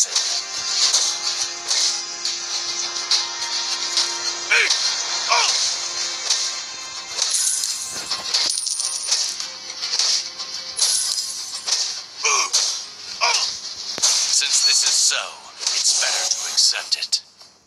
lesson. Since this is so, it's better to accept it.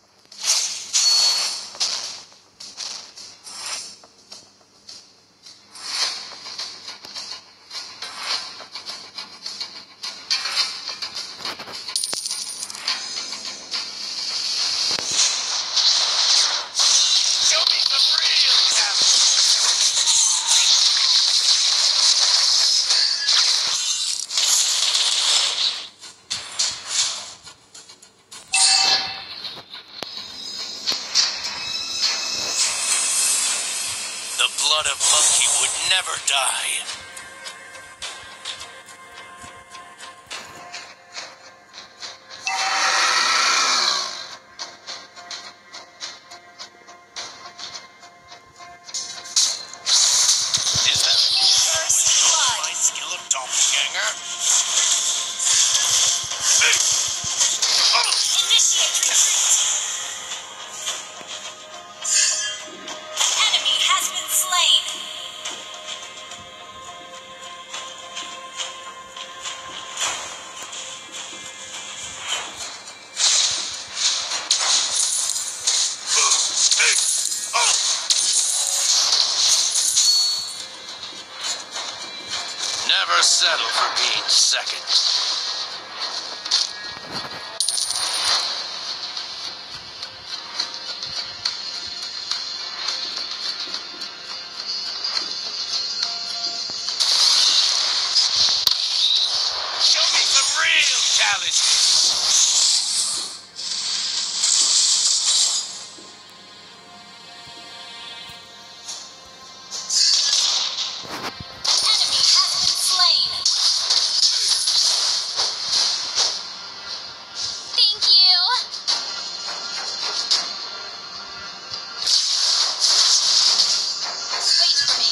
The blood of Monkey would never die. Is that my skill of doppelganger? Initiate retreat. Enemy has been slain. Never settle for being second. Show me some real challenges. Enemy has been slain. Thank you. Wait for me.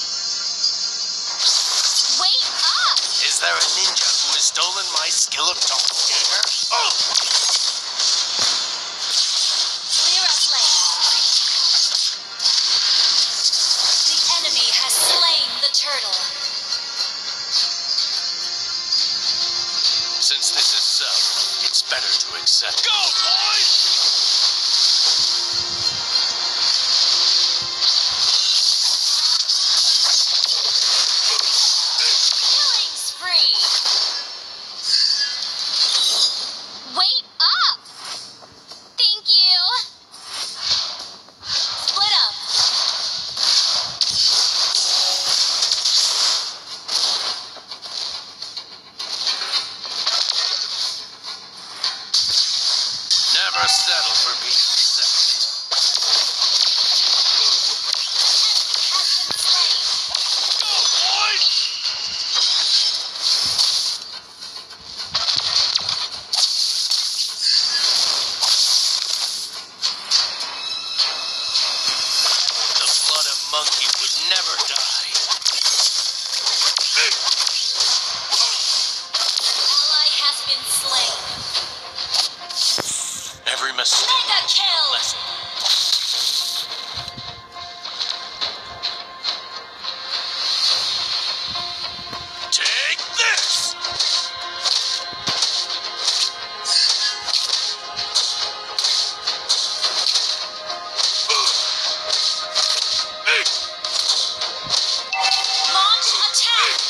Wait up! Is there a ninja who has stolen my skill of doppelganger? Clear us lane. The enemy has slain the turtle. Since this is so, it's better to accept. Go, boys! Killing spree. Wait up! Thank you. Split up. Never settle for being second. Has been slain. Go, boys! The blood of Monkey would never die. Ally has been slain. Every mistake. Mega kill. Lesson. Take this! Launch attack.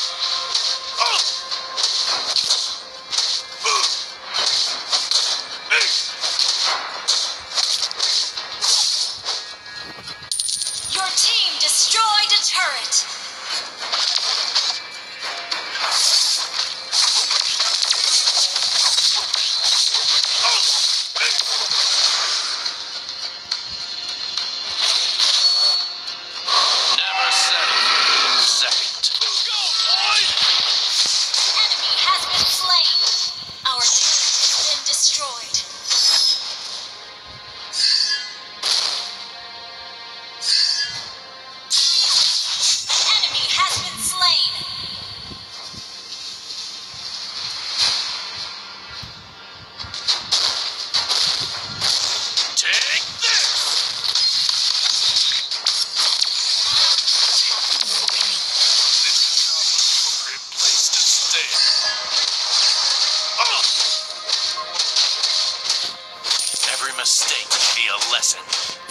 a lesson.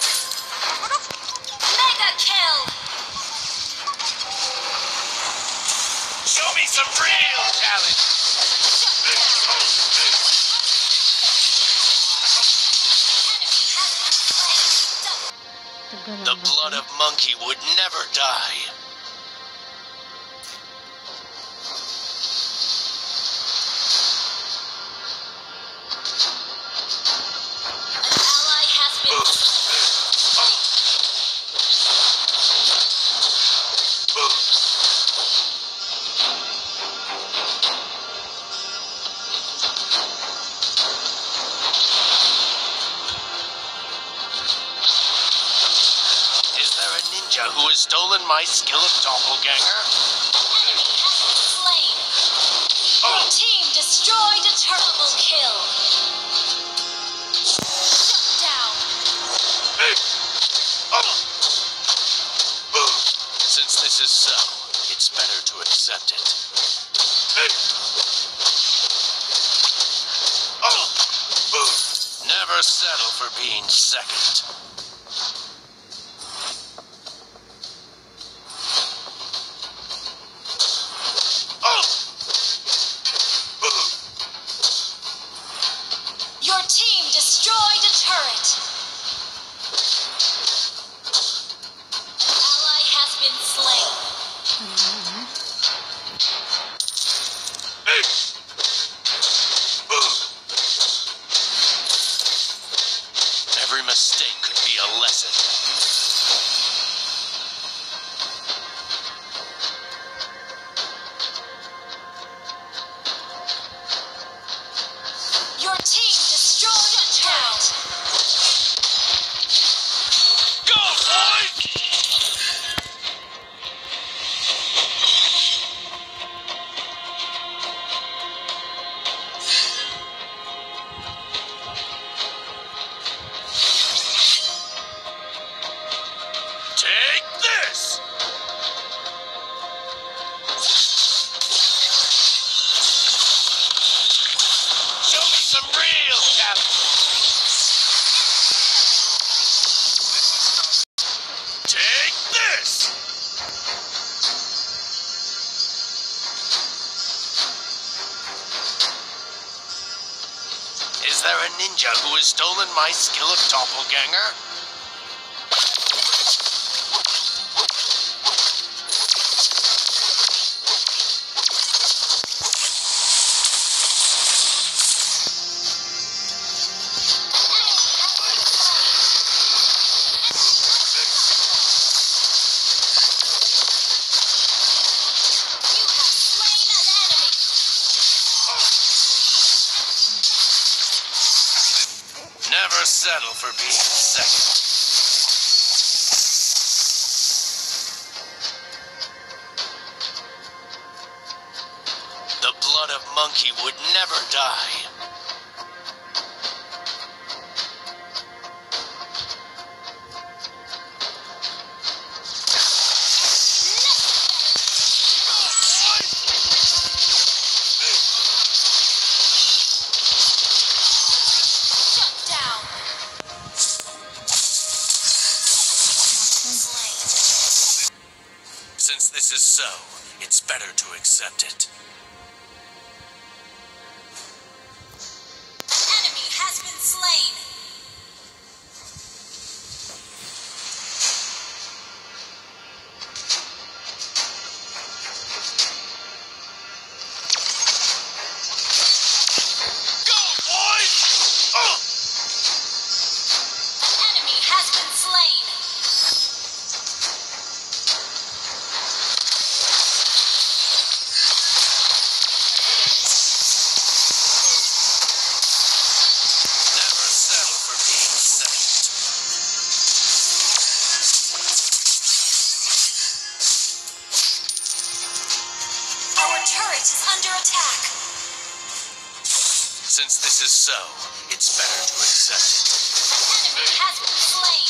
Mega kill! Show me some real talent! The blood of monkey would never die. Who has stolen my skill of doppelganger? Enemy has been slain. Your team destroyed a turtle kill. Shut down. Since this is so, it's better to accept it. Never settle for being second. Your team destroyed a turret. An ally has been slain. Every mistake could be a lesson. Your team destroyed a turret. Go, boys! Take this! Show me some real talent! Take this! Is there a ninja who has stolen my skill of doppelganger? Never settle for being second. The blood of monkey would never die. Shut down. Since this is so, it's better to accept it. Enemy has been slain. Go, boys! An enemy has been slain. Never settle for being second. Our turret is under attack. Since this is so, it's better to accept it. An enemy has been slain.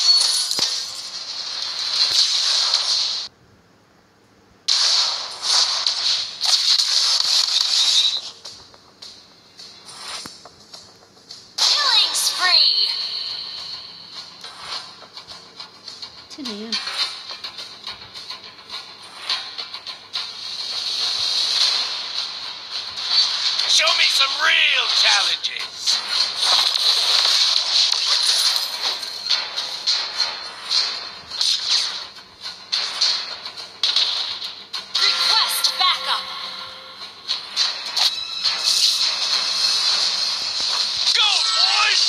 Killing spree. Sino yun? Show me some real challenges. Request backup. Go, boys!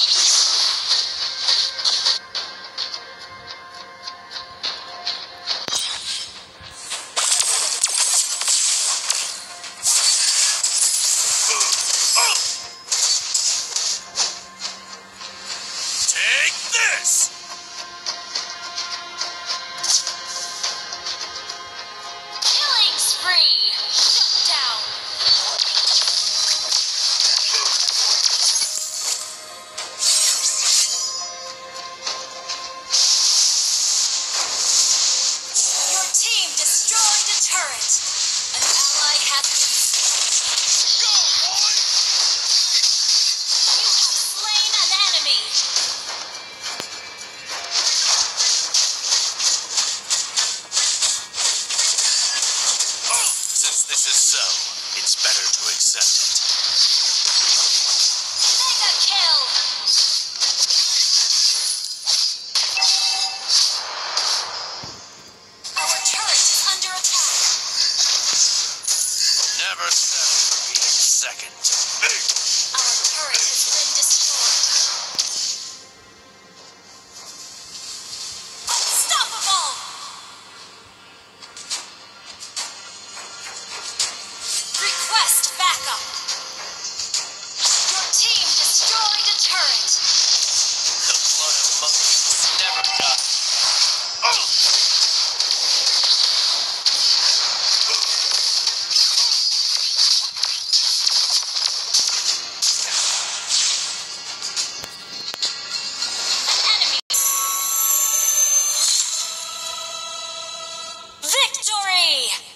Take this! Killing spree. Shut down. Your team destroyed a turret. An ally has been slain. Go, boys! You have slain an enemy. Since this is so, it's better to accept it. Mega kill. Our turret is under attack. Never settle for being second. Our turret has been destroyed. Unstoppable. Request backup. Your team destroyed a turret. The blood of monkey would never die. An enemy. Victory!